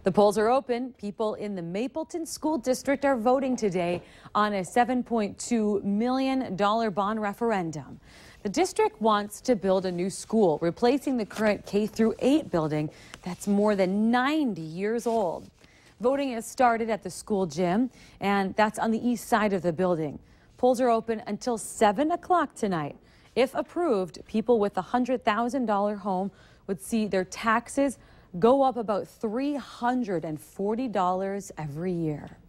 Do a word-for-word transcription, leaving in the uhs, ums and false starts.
The polls are open. People in the Mapleton School District are voting today on a seven point two million dollar bond referendum. The district wants to build a new school, replacing the current K through eight building that's more than ninety years old. Voting has started at the school gym, and that's on the east side of the building. Polls are open until seven o'clock tonight. If approved, people with a one hundred thousand dollar home would see their taxes go up about three hundred forty dollars every year.